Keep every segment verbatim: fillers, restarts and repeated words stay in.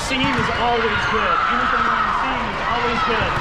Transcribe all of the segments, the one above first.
seam is always good. Anything on the seam is always good.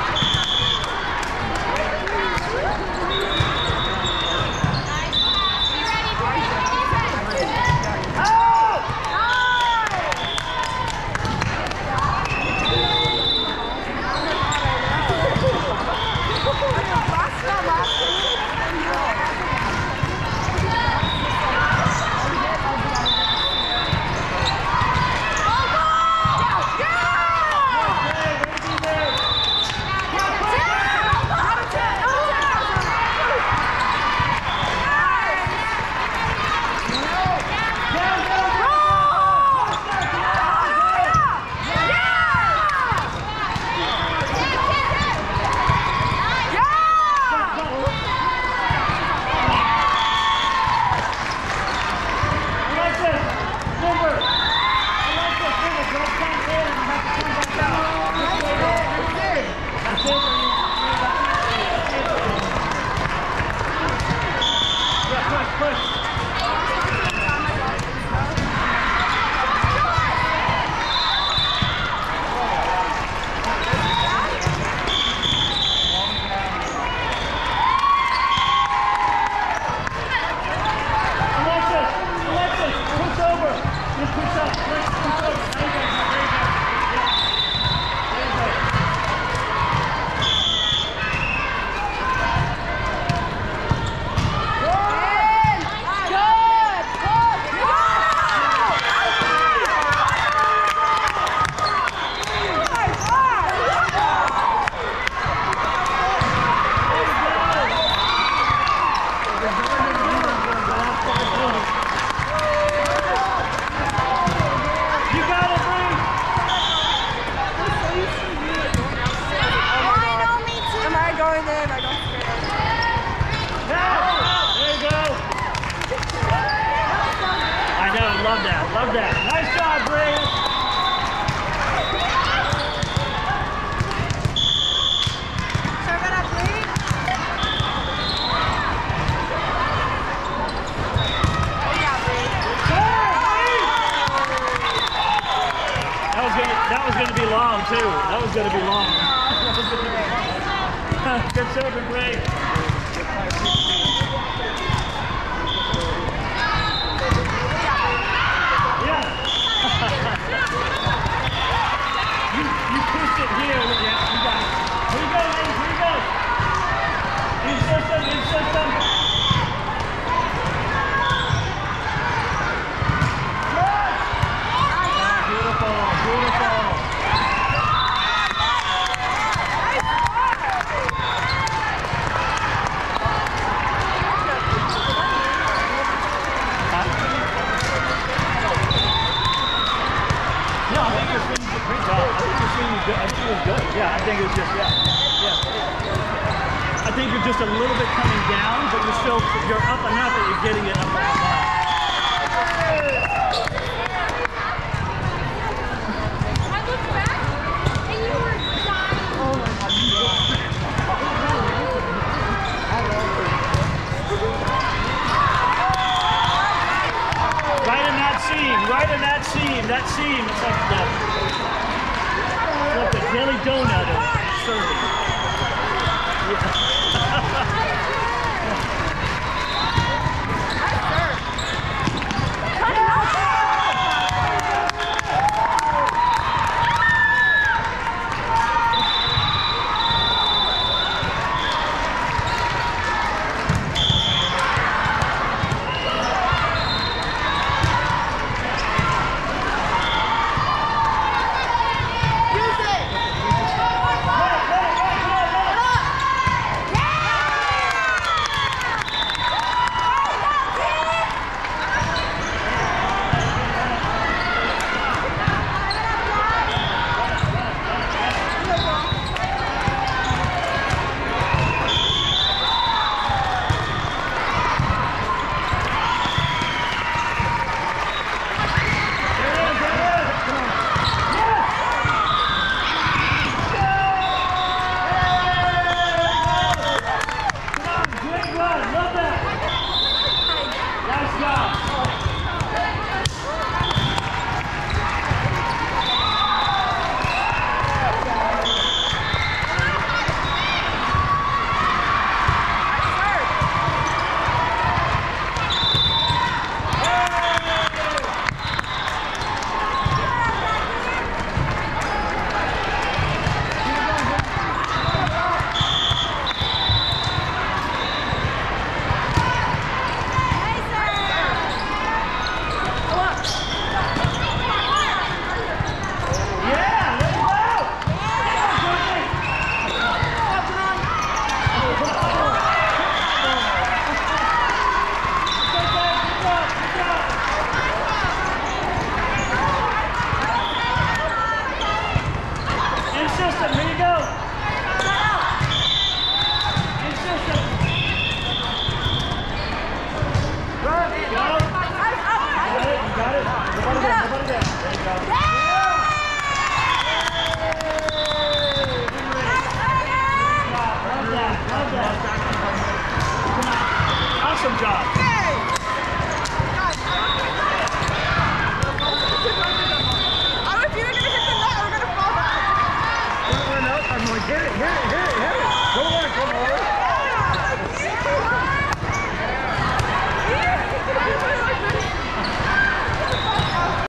Love that, love that. Nice job, Bree. Serve it up, Bree. Yeah, Bree. That was gonna, that was gonna be long too. That was gonna be long. Good serving, Bree. you, you push it here. Yeah, you got it. Here you go, ladies. Here you go. In system, in system. Ah, beautiful, beautiful. I think it was good. Yeah, I think it was just, yeah. yeah. I think you're just a little bit coming down, but you're still, you're up enough that you're getting it up and up. I looked back and you were dying. Oh my God. Right in that seam, right in that seam, that seam. It's like that. Like a jelly donut of serving. Yeah.